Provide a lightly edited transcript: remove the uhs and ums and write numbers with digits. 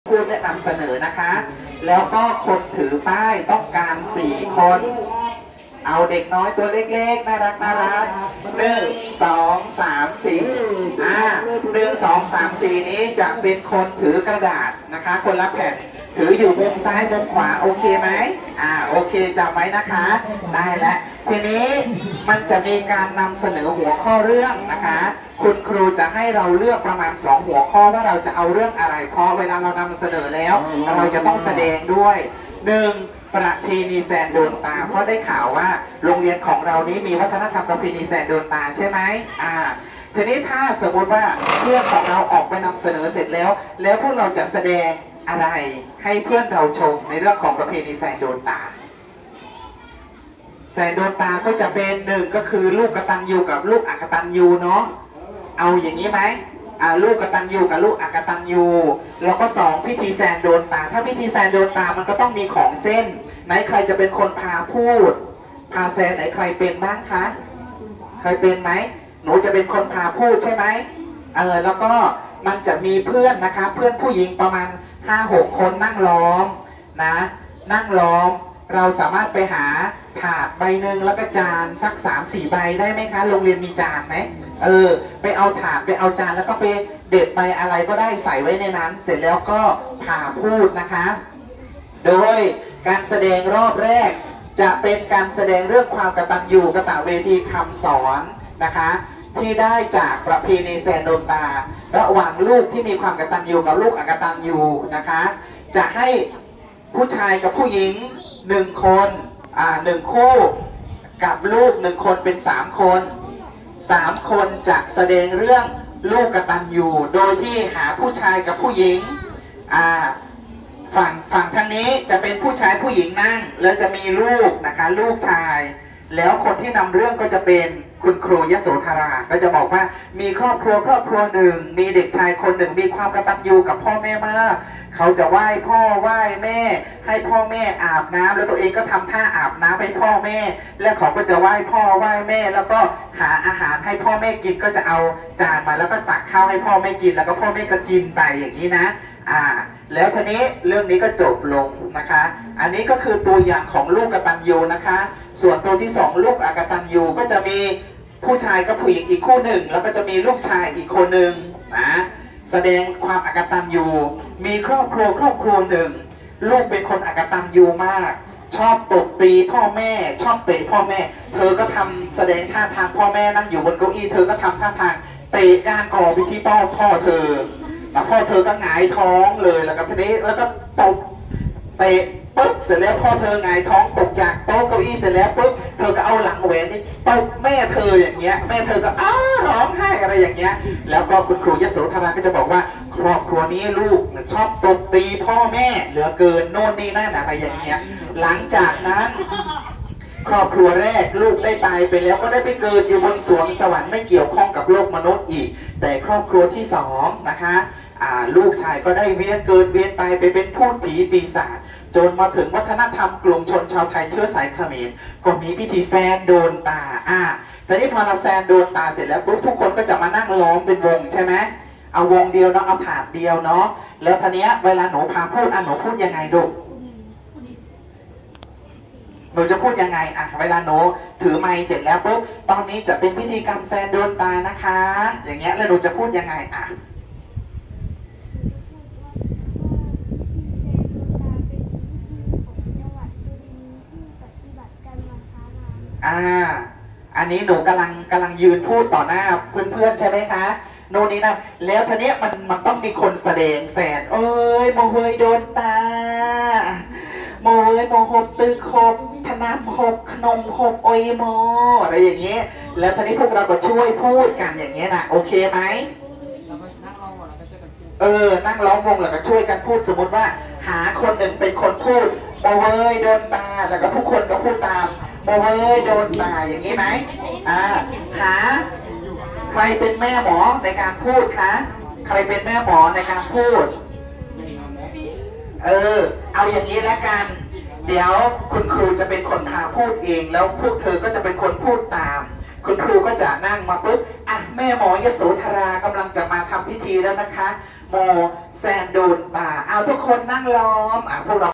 พูดและนำเสนอนะคะแล้วก็คนถือป้ายต้องการ4 คนเอาเด็กน้อยตัวเล็กๆน่ารัก1 2 3 4 1 2 3 4นี้จะเป็นคนถือกระดาษนะคะคนละแผ่นถืออยู่มุมซ้ายมุมขวาโอเคไหมโอเคจำไว้นะคะได้แล้วทีนี้มันจะมีการนำเสนอหัวข้อเรื่องนะคะคุณครูจะให้เราเลือกประมาณ2 หัวข้อว่าเราจะเอาเรื่องอะไรเพราะเวลาเรานำเสนอแล้วเราจะต้องแสดงด้วย1ประเพณีแซนโดนตาเพราะได้ข่าวว่าโรงเรียนของเรานี้มีวัฒนธรรมประเพณีแซนโดนตาใช่ไหมทีนี้ถ้าสมมติว่าเพื่อนของเราออกไปนำเสนอเสร็จแล้วพวกเราจะแสดงอะไรให้เพื่อนเราชมในเรื่องของประเพณีแซนโดนตาแซนโดนตาก็จะเป็น1ก็คือลูกกตัญญูกับลูกอกตัญญูเนาะเอาอย่างนี้ไหมลูกกตัญญูกับลูกอกตัญญูแล้วก็2พิธีแซนโดนตาถ้าพิธีแซนโดนตามันก็ต้องมีของเส้นไหนใครจะเป็นคนพาพูดพาแซนไหนใครเป็นบ้างคะใครเป็นไหมหนูจะเป็นคนพาพูดใช่ไหมแล้วก็มันจะมีเพื่อนนะคะเพื่อนผู้หญิงประมาณ5-6 คนนั่งล้อมนะนั่งล้อมเราสามารถไปหาถาดใบหนึ่งแล้วก็จานสัก3-4 ใบได้ไหมคะโรงเรียนมีจานไหมไปเอาถาดไปเอาจานแล้วก็ไปเด็ดใบอะไรก็ได้ใส่ไว้ในนั้นเสร็จแล้วก็พาพูดนะคะโดยการแสดงรอบแรกจะเป็นการแสดงเรื่องความกตัญญูกตเวทีคำสอนนะคะที่ได้จากประเพณีแซนโดนตาระหว่างลูกที่มีความกตัญญูกับลูกอกตัญญูนะคะจะให้ผู้ชายกับผู้หญิง1 คน1 คู่กับลูก1 คนเป็น3 คน3 คนจะแสดงเรื่องลูกกตัญญูโดยที่หาผู้ชายกับผู้หญิงฝั่งทางนี้จะเป็นผู้ชายผู้หญิงนั่งแล้วจะมีลูกนะคะลูกชายแล้วคนที่นำเรื่องก็จะเป็นคุณครูยโสธราก็จะบอกว่ามีครอบครัวหนึ่งมีเด็กชายคนหนึ่งมีความกตัญญูกับพ่อแม่มากเขาจะไหว้พ่อไหว้แม่ให้พ่อแม่อาบน้ำแล้วตัวเองก็ทำท่าอาบน้ำให้พ่อแม่และเขาก็จะไหว้พ่อไหว้แม่แล้วก็หาอาหารให้พ่อแม่กินก็จะเอาจานมาแล้วก็ตักข้าวให้พ่อแม่กินแล้วก็พ่อแม่ก็กินไปอย่างนี้นะแล้วทีนี้เรื่องนี้ก็จบลงนะคะอันนี้ก็คือตัวอย่างของลูกกตัญญูนะคะส่วนตัวที่2ลูกอกตัญญูก็จะมีผู้ชายกับผู้หญิงอีกคู่หนึ่งแล้วก็จะมีลูกชายอีกคนหนึ่งนะแสดงความอกตัญญูมีครอบครัวหนึ่งลูกเป็นคนอกตัญญูมากชอบตบตีพ่อแม่ชอบเตะพ่อแม่เธอก็ทำแสดงท่าทางพ่อแม่นั่งอยู่บนเก้าอี้เธอก็ทำท่าทางเตะก้านคอไปที่พ่อเธอแล้วพ่อเธอก็หงายท้องเลยแล้วก็ทีนี้แล้วก็ตบเตะปุ๊บเสร็จแล้วพ่อเธอหงายท้องตกจากโต๊ะเก้าอี้เสร็จแล้วปุ๊บเธอก็เอาหลังแหวนนี่ตบแม่เธออย่างเงี้ยแม่เธอก็ร้องไห้อะไรอย่างเงี้ยแล้วก็คุณครูยโสธราก็จะบอกว่าครอบครัวนี้ลูกชอบตบตีพ่อแม่เหลือเกินโน่นนี่นั่นอะไรอย่างเงี้ยหลังจากนั้นครอบครัวแรกลูกได้ตายไปแล้วก็ได้ไปเกิดอยู่บนสวงสวรรค์ไม่เกี่ยวข้องกับโลกมนุษย์อีกแต่ครอบครัวที่2นะคะลูกชายก็ได้เวียนเกิดเวียนตายไปเป็นพูดผีปีศาจจนมาถึงวัฒนธรรมกลุ่มชนชาวไทยเชื้อสายเขมรก็มีพิธีแซนโดนตาแต่นี่พอเราแซนโดนตาเสร็จแล้วปุ๊บทุกคนก็จะมานั่งล้อมเป็นวงใช่ไหมเอาวงเดียวเนาะเอาถาดเดียวเนาะแล้วทีนี้เวลาหนูพาพูดหนูพูดยังไงดูหนูจะพูดยังไงเวลาหนูถือไมค์เสร็จแล้วปุ๊บตอนนี้จะเป็นพิธีกรรมแซนโดนตานะคะอย่างเงี้ยแล้วหนูจะพูดยังไงอันนี้หนูกำลังยืนพูดต่อหน้าเพื่อนๆใช่ไหมคะโน่นนี่นะแล้วทีนี้มันต้องมีคนแสดงแสนโอ้ยโมเฮยโดนตาโมเฮยโมหบตึกหบธนามหบขนมหบโอยโมอะไรอย่างเงี้ยแล้วทีนี้พวกเราก็ช่วยพูดกันอย่างเงี้ยนะโอเคไหมนั่งร้องวงแล้วก็ช่วยกันพูดสมมติว่าหาคนหนึ่งเป็นคนพูดโมเฮยโดนตาแล้วก็ทุกคนก็พูดตามโมเฮยโดนตาอย่างนี้ไหมหาใครเป็นแม่หมอในการพูดคะใครเป็นแม่หมอในการพูดเอาอย่างนี้แล้วกันเดี๋ยวคุณครูจะเป็นคนพาพูดเองแล้วพวกเธอก็จะเป็นคนพูดตามคุณครูก็จะนั่งมาปุ๊บแม่หมอยโสธรากำลังจะมาทำพิธีแล้วนะคะโมแซนดูนป่าเอาทุกคนนั่งล้อมพวกเรา